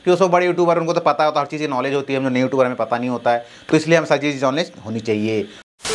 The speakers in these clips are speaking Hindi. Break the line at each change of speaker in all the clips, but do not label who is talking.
कि दोस्तों बड़े यूट्यूबर उनको तो पता होता है, हर चीज़ की नॉलेज होती है, हम जो नए यूट्यूबर हमें पता नहीं होता है, तो इसलिए हम सारी चीज़ नॉलेज होनी चाहिए।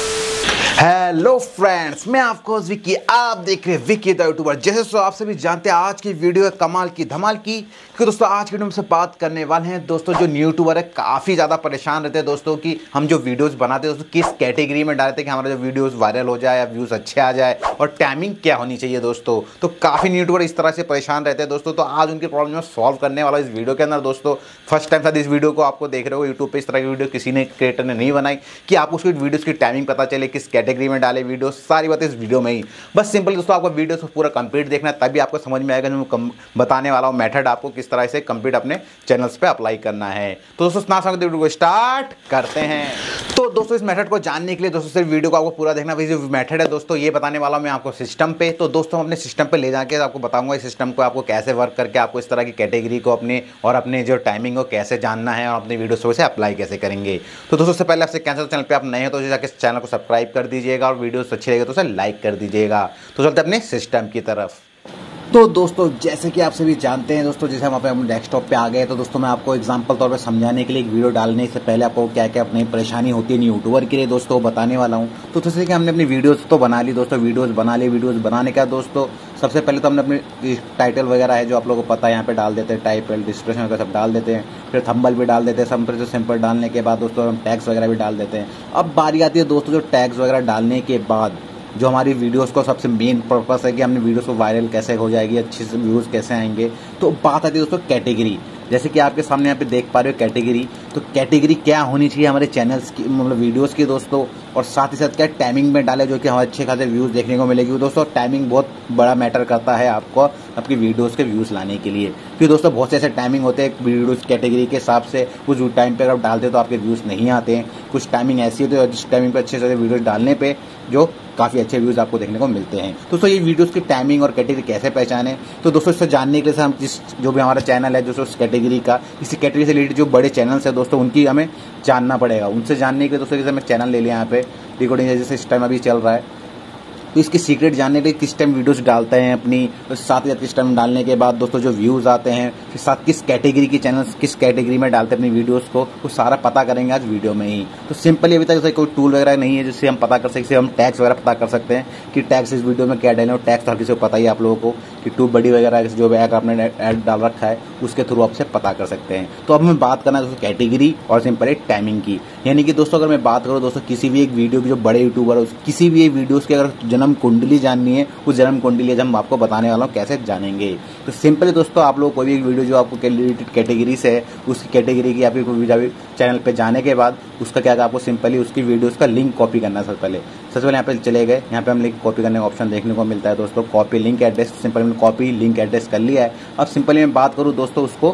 हेलो फ्रेंड्स, मैं आपको विकी, आप देख रहे हैं विकी द यूट्यूबर। जैसे दोस्तों आप सभी जानते हैं आज की वीडियो है कमाल की धमाल की, क्योंकि दोस्तों आज की वीडियो में से बात करने वाले हैं दोस्तों जो न्यू यूट्यूबर है काफ़ी ज़्यादा परेशान रहते हैं दोस्तों कि हम जो वीडियोस बनाते हैं दोस्तों किस कैटेगरी में डालते हैं कि हमारा जो वीडियोस वायरल हो जाए या व्यूज़ अच्छे आ जाए, और टाइमिंग क्या होनी चाहिए दोस्तों। तो काफ़ी न्यू यूट्यूबर इस तरह से परेशान रहते हैं दोस्तों, तो आज उनकी प्रॉब्लम में सॉल्व करने वाला इस वीडियो के अंदर दोस्तों। फर्स्ट टाइम शायद इस वीडियो को आपको देख रहे हो यूट्यूब पर, इस तरह की वीडियो किसी ने क्रिएटर ने नहीं बनाई कि आपको उसकी वीडियोज़ की टाइमिंग पता चले, किस कैटेगरी में डाले वीडियो, सारी बातें इस वीडियो में ही। बस सिंपल दोस्तों आपको वीडियो को पूरा कंप्लीट देखना है, तभी आपको समझ में आएगा जो मैं बताने वाला हूं मेथड आपको किस तरह से कंप्लीट अपने चैनल्स पे अप्लाई करना है। तो दोस्तों ना समझते वीडियो को स्टार्ट करते हैं। तो दोस्तों इस मेथड को जानने के लिए दोस्तों सिर्फ वीडियो को आपको पूरा देखना। वही जो मेथड है दोस्तों ये बताने वाला हूं मैं आपको सिस्टम पे। तो दोस्तों हम अपने सिस्टम पे ले जाके आपको बताऊंगा इस सिस्टम को आपको कैसे वर्क करके आपको इस तरह की कैटेगरी को अपने और अपने जो टाइमिंग को कैसे जानना है और अपने वीडियो से अप्लाई कैसे करेंगे। तो दोस्तों उससे पहले आपसे कैंसिल चैनल पर आप नए हैं तो जाकर चैनल को सब्सक्राइब कर दीजिएगा और वीडियो अच्छी लगे तो उसे लाइक कर दीजिएगा। तो चलते अपने सिस्टम की तरफ। तो दोस्तों जैसे कि आप सभी जानते हैं दोस्तों, जैसे हम अपने डेस्कटॉप पे आ गए, तो दोस्तों मैं आपको एग्जांपल तौर पे समझाने के लिए एक वीडियो डालने से पहले आपको क्या क्या अपनी परेशानी होती है यूट्यूबर के लिए दोस्तों बताने वाला हूं। तो जैसे कि हमने अपनी वीडियोस तो बना ली दोस्तों, वीडियोस बना ली। वीडियोस बनाने का दोस्तों सबसे पहले तो हमने अपनी टाइटल वगैरह है जो आप लोगों को पता है यहाँ पे डाल देते हैं, टाइटल डिस्क्रिप्शन वगैरह सब डाल देते हैं, फिर थंबनेल भी डाल देते हैं। सिंपल डालने के बाद दोस्तों हम टैग्स वगैरह भी डाल देते हैं। अब बारी आती है दोस्तों जो टैग्स वगैरह डालने के बाद जो हमारी वीडियोस को सबसे मेन पर्पस है कि हमने वीडियोस को वायरल कैसे हो जाएगी, अच्छे से व्यूज़ कैसे आएंगे। तो बात आती है दोस्तों कैटेगरी। जैसे कि आपके सामने यहाँ पे देख पा रहे हो कैटेगरी, तो कैटेगरी क्या होनी चाहिए हमारे चैनल्स की, मतलब वीडियोस की दोस्तों, और साथ ही साथ क्या टाइमिंग में डाले जो कि हमें अच्छे खासे व्यूज़ देखने को मिलेगी दोस्तों। टाइमिंग बहुत बड़ा मैटर करता है आपको आपकी वीडियोस के व्यूज़ लाने के लिए, क्योंकि दोस्तों बहुत से ऐसे टाइमिंग होते हैं वीडियोस कैटेगरी के हिसाब से, कुछ टाइम पर अगर आप डालते तो आपके व्यूज़ नहीं आते हैं, कुछ टाइमिंग ऐसी होती है जिस टाइमिंग पर अच्छे से वीडियोज डालने पर जो काफ़ी अच्छे व्यूज़ आपको देखने को मिलते हैं। दोस्तों ये वीडियोस की टाइमिंग और कैटेगरी कैसे पहचाने, तो दोस्तों इससे जानने के लिए हम जो भी हमारा चैनल है दोस्तों उस कैटेगरी का, इसी कैटेगरी से रिलेटेड जो बड़े चैनल्स है दोस्तों उनकी हमें जानना पड़ेगा। उनसे जानने के लिए दोस्तों जैसे मैं चैनल ले लिया यहाँ पे रिकॉर्डिंग जैसे इस टाइम अभी चल रहा है, तो इसकी सीक्रेट जानने के लिए किस टाइम वीडियोस डालते हैं अपनी, तो साथ ही साथ किस टाइम डालने के बाद दोस्तों जो व्यूज़ आते हैं, फिर साथ किस कैटेगरी की चैनल्स किस कैटेगरी में डालते हैं अपनी वीडियोस को, वो सारा पता करेंगे आज वीडियो में ही। तो सिंपली अभी तक जैसे कोई टूल वगैरह नहीं है जिससे हम पता कर सकते, हम टैग्स वगैरह पता कर सकते हैं कि टैग्स इस वीडियो में क्या डालें, और टैग्स तो हर किसी को पता ही आप लोगों को कि ट्यूब बडी वगैरह जो भी आपने ऐड डाल रखा है उसके थ्रू आपसे पता कर सकते हैं। तो अब हमें बात करना है दोस्तों कैटेगरी और सिंपल टाइमिंग की। यानी कि दोस्तों अगर मैं बात करूँ दोस्तों किसी भी एक वीडियो की जो बड़े यूट्यूबर है किसी भी एक वीडियोस की अगर जन्म कुंडली जाननी है, उस जन्म कुंडली हम आपको बताने वाला हूँ कैसे जानेंगे। तो सिंपली दोस्तों आप लोग कोई भी एक वीडियो जो आपको रिलेटेड कैटेगरी से है उसकी कैटेगरी की आपकी कोई चैनल पे जाने के बाद उसका क्या आपको सिंपली उसकी वीडियोस का लिंक कॉपी करना है। सबसे पहले यहाँ पे चले गए, यहाँ पे हम लिंक कॉपी करने का ऑप्शन देखने को मिलता है दोस्तों, कॉपी लिंक एड्रेस। सिंपली मैंने कॉपी लिंक एड्रेस कर लिया है। अब सिंपली मैं बात करूँ दोस्तों उसको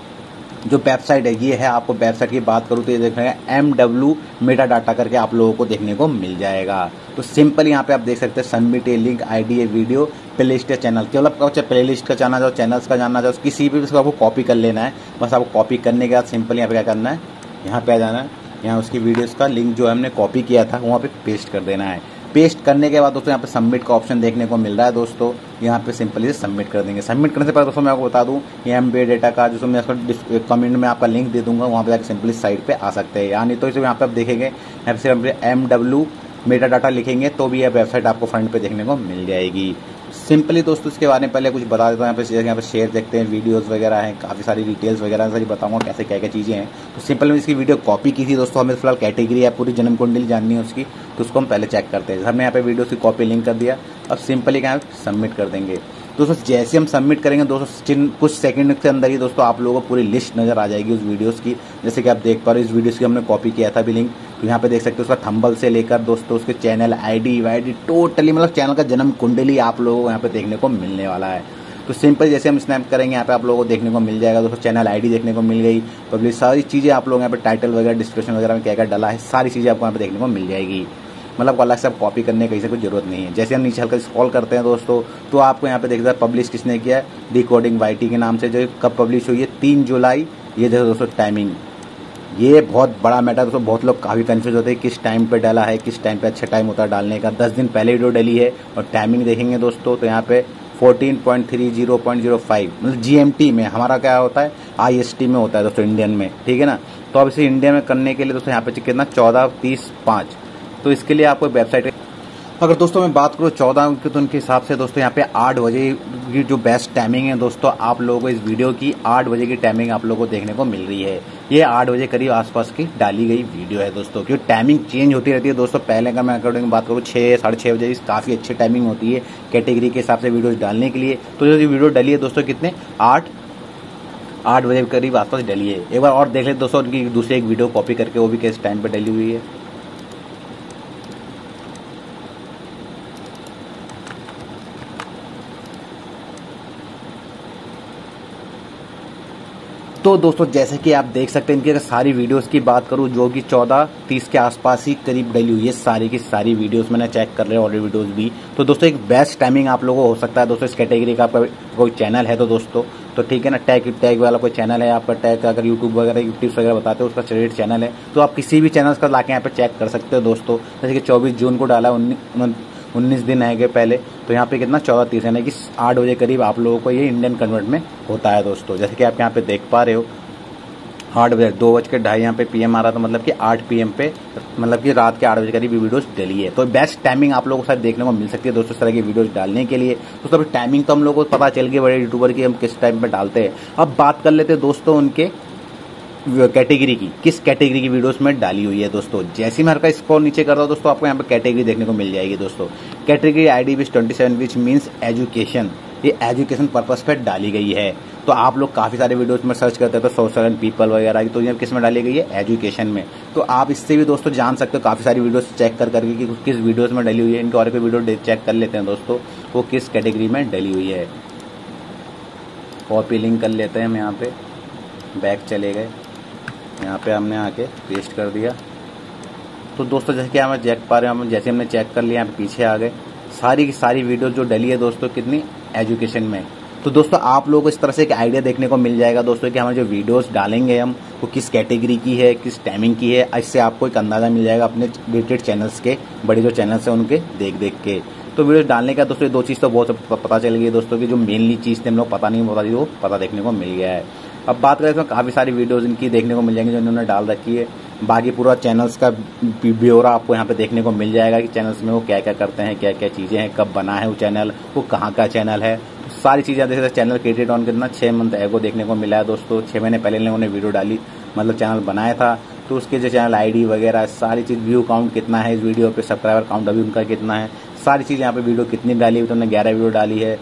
जो वेबसाइट है ये है, आपको वेबसाइट की बात करूँ तो ये देखने का MW मेटाडाटा करके आप लोगों को देखने को मिल जाएगा। तो सिंपल यहाँ पे आप देख सकते हैं submit a link ID a video playlist channel, केवल आपका प्लेलिस्ट का जानना चाहो, चैनल्स का जानना चाहो, किसी भी उसको आपको कॉपी कर लेना है। बस आपको कॉपी करने के बाद सिंपल यहाँ पे क्या करना है, यहाँ पे आ जाना है, यहाँ उसकी वीडियोस का लिंक जो हमने कॉपी किया था वहाँ पे पेस्ट कर देना है। पेस्ट करने के बाद दोस्तों यहाँ पे सबमिट का ऑप्शन देखने को मिल रहा है दोस्तों, यहाँ पे सिंपली सबमिट कर देंगे। सबमिट करने से पहले दोस्तों मैं आपको बता दूँ ये MB डेटा का जो मैं इसको कमेंट में आपका लिंक दे दूंगा, वहाँ पे जाकर सिंपली साइट पे आ सकते हैं। यानी तो इसे यहाँ पे आप देखेंगे यहाँ पे सिर्फ MW मेटाडाटा लिखेंगे तो भी यह वेबसाइट आपको फ्रंट पे देखने को मिल जाएगी। सिंपली दोस्तों इसके बारे में पहले कुछ बता देता हूँ। यहाँ पे शेयर देखते हैं, वीडियोस वगैरह हैं, काफ़ी सारी डिटेल्स वगैरह सारी बताऊंगा कैसे क्या क्या चीज़ें हैं। तो सिंपल में इसकी वीडियो कॉपी की थी दोस्तों, हमें फिलहाल कैटेगरी है पूरी जन्म कुंडली जाननी है उसकी, तो उसको हम पहले चेक करते हैं। हमने यहाँ पे वीडियो की कॉपी लिंक कर दिया, अब सिंपली क्या सबमिट कर देंगे दोस्तों। जैसे हम सबमिट करेंगे दोस्तों कुछ सेकंड के अंदर ही दोस्तों आप लोगों को पूरी लिस्ट नजर आ जाएगी उस वीडियोस की। जैसे कि आप देख पा रहे हो इस वीडियोस की हमने कॉपी किया था भी लिंक, तो यहाँ पे देख सकते हो उसका थंबनेल से लेकर दोस्तों उसके चैनल ID वाईडी टोटली मतलब चैनल का जन्म कुंडली आप लोगों को यहाँ पे देखने को मिलने वाला है। तो सिंपल जैसे हम स्नैप करेंगे यहाँ पे आप लोगों को देखने को मिल जाएगा दोस्तों, चैनल ID देखने को मिल गई, पब्लिश सारी चीज़ें आप लोग यहाँ पे टाइटल वगैरह डिस्क्रिप्शन वगैरह में क्या क्या डाला है सारी चीज़ें आपको यहाँ पे देखने को मिल जाएगी। मतलब अलग से आप कॉपी करने की कोई जरूरत नहीं है। जैसे हम नीचे हल्का स्क्रॉल करते हैं दोस्तों तो आपको यहाँ पे देखते हैं पब्लिश किसने किया है, डिकोडिंग YT के नाम से, जो कब पब्लिश हुई है 3 जुलाई। ये देखो दोस्तों टाइमिंग, ये बहुत बड़ा मैटर दोस्तों, बहुत लोग काफ़ी कंफ्यूज होते हैं किस टाइम पे डाला है, किस टाइम पे अच्छा टाइम होता है डालने का। 10 दिन पहले वीडियो डली है और टाइमिंग देखेंगे दोस्तों तो यहाँ पे 14.30.05 मतलब GMT में, हमारा क्या होता है IST में होता है दोस्तों, इंडियन में, ठीक है ना। तो अब इसे इंडिया में करने के लिए दोस्तों यहाँ पे कितना 14:30:05, तो इसके लिए आपको वेबसाइट, अगर दोस्तों मैं बात करूँ 14 की तो उनके हिसाब से दोस्तों यहाँ पे 8 बजे की जो बेस्ट टाइमिंग है दोस्तों, आप लोगों को इस वीडियो की 8 बजे की टाइमिंग आप लोगों को देखने को मिल रही है। ये 8 बजे करीब आसपास की डाली गई वीडियो है दोस्तों, क्योंकि टाइमिंग चेंज होती रहती है दोस्तों। पहले का मैं अकॉर्डिंग बात करूँ 6 साढ़े 6 बजे काफ़ी अच्छी टाइमिंग होती है कैटेगरी के हिसाब से वीडियोज़ डालने के लिए। तो जो वीडियो डली है दोस्तों कितने 8 बजे करीब आसपास डली है। एक बार और देख लेते दोस्तों उनकी दूसरी एक वीडियो कॉपी करके, वो भी किस टाइम पर डली हुई है। तो दोस्तों जैसे कि आप देख सकते हैं, इनकी अगर सारी वीडियोस की बात करूं जो कि 14:30 के आसपास ही करीब डली हुई है, सारी की सारी वीडियोस मैंने चेक कर रहे हैं ऑडियो वीडियोस भी। तो दोस्तों एक बेस्ट टाइमिंग आप लोगों को हो सकता है दोस्तों, इस कैटेगरी का आपका कोई चैनल है तो दोस्तों, तो ठीक है ना, टैग वाला कोई चैनल है आपका, टैग अगर यूट्यूब वगैरह टिप्स वगैरह बताते हो उसका क्रेडिट चैनल है, तो आप किसी भी चैनल का लाके यहाँ पे चेक कर सकते हो दोस्तों। जैसे कि 24 जून को डाला, 19 दिन आएंगे पहले, तो यहाँ पे कितना 14:30 यानी कि 8 बजे करीब आप लोगों को ये इंडियन कन्वर्ट में होता है दोस्तों। जैसे कि आप यहाँ पे देख पा रहे हो 8 बजे 2:02 यहाँ पे PM आ रहा था, मतलब कि 8 PM पे, मतलब कि रात के 8 बजे करीब वीडियोस डली है। तो बेस्ट टाइमिंग आप लोगों को शायद देखने को मिल सकती है दोस्तों इस तरह की वीडियोस डालने के लिए। तो तब टाइमिंग तो हम लोगों को पता चल गई बड़े यूट्यूबर की हम किस टाइम पे डालते हैं। अब बात कर लेते हैं दोस्तों उनके कैटेगरी की, किस कैटेगरी की वीडियोस में डाली हुई है दोस्तों। जैसे मैं का स्क्रॉल नीचे करता हूँ दोस्तों, आपको यहाँ पे कैटेगरी देखने को मिल जाएगी दोस्तों। Category ID 27 which means education, ये एजुकेशन पर्पस पे डाली गई है। तो आप लोग काफ़ी सारे वीडियोस में सर्च करते हैं तो सोशल एंड पीपल वगैरह की, तो ये किस में डाली गई है एजुकेशन में। तो आप इससे भी दोस्तों जान सकते हो काफ़ी सारी वीडियोस चेक करके कि किस वीडियोस में डली हुई है। इनके और कोई वीडियो चेक कर लेते हैं दोस्तों, वो किस कैटेगरी में डली हुई है। कॉपी लिंक कर लेते हैं हम, यहाँ पे बैक चले गए, यहाँ पे हमने आके पेस्ट कर दिया। तो दोस्तों जैसे कि हम चेक पा रहे हैं, हम जैसे हमने चेक कर लिया, यहाँ पे पीछे आ गए, सारी की सारी वीडियो जो डली है दोस्तों कितनी एजुकेशन में। तो दोस्तों आप लोगों को इस तरह से एक आइडिया देखने को मिल जाएगा दोस्तों कि हमारे जो वीडियोस डालेंगे हम वो किस कैटेगरी की है, किस टाइमिंग की है। इससे आपको एक अंदाज़ा मिल जाएगा अपने रिलेटेड चैनल्स के, बड़े जो चैनल्स हैं उनके देख के। तो वीडियो डालने का दोस्तों दो चीज़ तो बहुत पता चल गई दोस्तों की, जो मेनली चीज़ थी हम लोग पता नहीं थी वो पता देखने को मिल गया है। अब बात करें तो काफ़ी सारी वीडियोस इनकी देखने को मिल जाएंगी जो इन्होंने डाल रखी है। बाकी पूरा चैनल्स का ब्यौरा आपको यहाँ पे देखने को मिल जाएगा कि चैनल्स में वो क्या क्या करते हैं, क्या क्या चीज़ें हैं, कब बना है वो चैनल, वो कहाँ का चैनल है, तो सारी चीज़ें जैसे चैनल क्रिएटेड ऑन कितना 6 मंथ एगो देखने को मिला है दोस्तों। 6 महीने पहले इन्होंने वीडियो डाली, मतलब चैनल बनाया था, तो उसके जो चैनल ID वगैरह सारी चीज़, व्यू काउंट कितना है इस वीडियो पे, सब्सक्राइबर काउंट अभी उनका कितना है, सारी चीज़ यहाँ पे वीडियो कितनी डाली है, तो उन्होंने 11 वीडियो डाली है,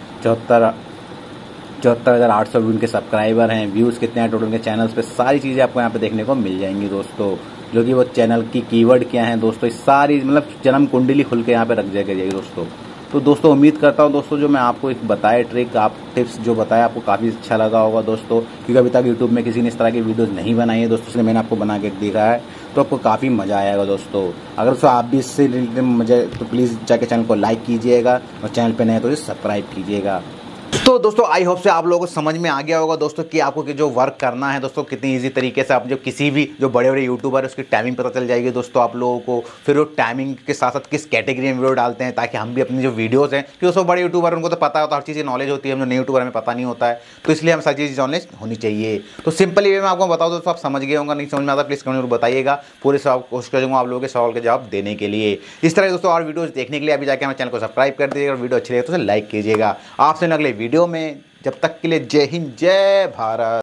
74,800 उनके सब्सक्राइबर हैं, व्यूज़ कितने हैं टोटल उनके चैनल्स पे, सारी चीज़ें आपको यहाँ पे देखने को मिल जाएंगी दोस्तों। जो कि वो चैनल की कीवर्ड क्या है दोस्तों, इस सारी मतलब जन्म कुंडली खुल के यहाँ पे रख जाएगी दोस्तों। तो दोस्तों उम्मीद करता हूँ दोस्तों जो मैं आपको एक बताया ट्रिक, आप टिप्स जो बताया आपको काफ़ी अच्छा लगा होगा दोस्तों, क्योंकि अभी तक यूट्यूब में किसी ने इस तरह की वीडियोस नहीं बनाई है दोस्तों, इसलिए मैंने आपको बना के दिखाया है, तो आपको काफ़ी मज़ा आएगा दोस्तों। अगर दोस्तों आप भी इससे रिलेटेड मजा तो प्लीज़ जाके चैनल को लाइक कीजिएगा, और चैनल पर नए तो इसे सब्सक्राइब कीजिएगा। तो दोस्तों आई होप से आप लोगों को समझ में आ गया होगा दोस्तों कि आपको जो वर्क करना है दोस्तों कितनी इजी तरीके से आप जो किसी भी जो बड़े बड़े यूट्यूबर है उसकी टाइमिंग पता चल जाएगी दोस्तों आप लोगों को। फिर वो टाइमिंग के साथ साथ किस कैटेगरी में वीडियो डालते हैं, ताकि हम भी अपनी जो वीडियोस हैं, क्योंकि दोस्तों बड़े यूट्यूबर उनको तो पता होता है, हर चीज़ की नॉलेज होती है, हम जो नए यूट्यूबर हमें पता नहीं होता है, तो इसलिए हम सारी चीज़ नॉलेज होनी चाहिए। तो सिंपली मैं आपको बताऊँ दोस्तों, आप समझ गए होंगे, नहीं समझ में आता प्लीज़ कमेंट में बताइएगा, पूरे कोशिश करूँगा आप लोगों के सवाल के जवाब देने के लिए। इस तरह दोस्तों और वीडियोज़ देखने के लिए अभी जाकर हमारे चैनल को सब्सक्राइब कर दीजिएगा, और वीडियो अच्छी लगे तो उसे लाइक कीजिएगा। आपसे अगले वीडियो में, जब तक के लिए जय हिंद जय भारत।